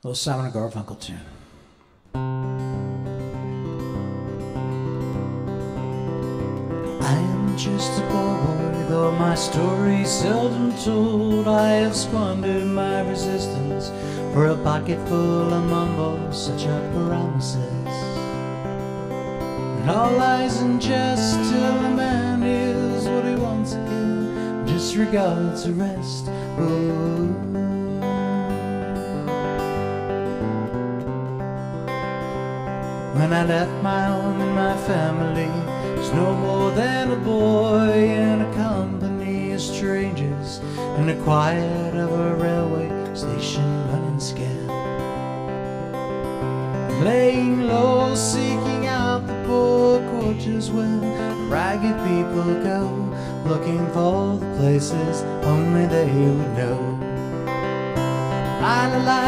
little Simon and Garfunkel tune. I am just a boy, though my story's seldom told. I have squandered my resistance for a pocket full of mumbles, such are promises. And all lies in jest till a man is what he wants again, disregards the rest. Ooh. When I left my home and my family, was no more than a boy in a company of strangers in the quiet of a railway station running scared, laying low, seeking out the poor quarters where ragged people go, looking for the places only they would know. La la la,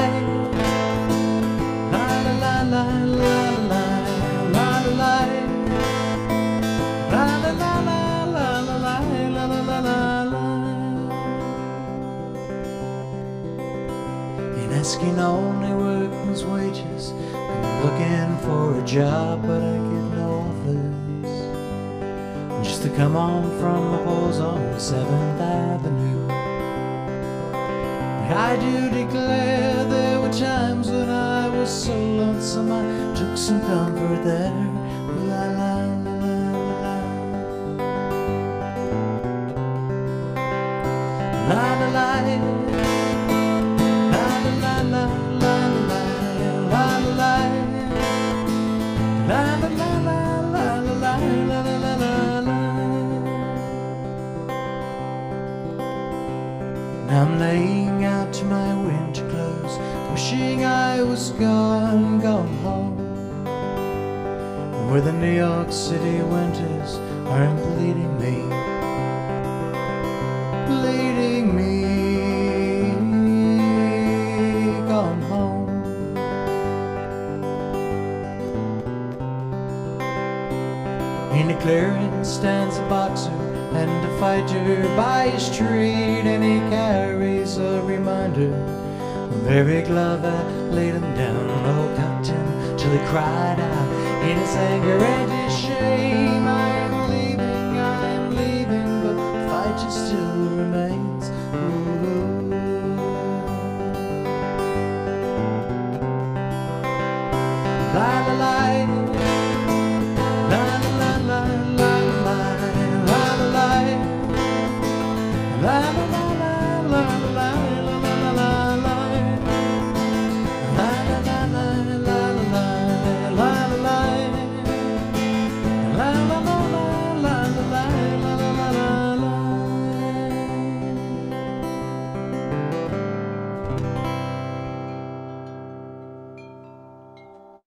la la la la la la la la la la la la la la la la la. In asking only workman's wages, I'm looking for a job, but I get no offers. Just to come on from the halls on 7th Avenue. I do declare there were times when I was so lonesome I took some comfort there. La la la la la la la la la la I'm laying out to my winter clothes, wishing I was gone home, where the New York City winters aren't bleeding me, gone home. In the clearing stands a boxer and a fighter by his trade, and he carries a reminder of every glove that laid him down. Oh, cocked him till he cried out in his anger and his shame. I am leaving, but the fight just still remains. Ooh. La la la. La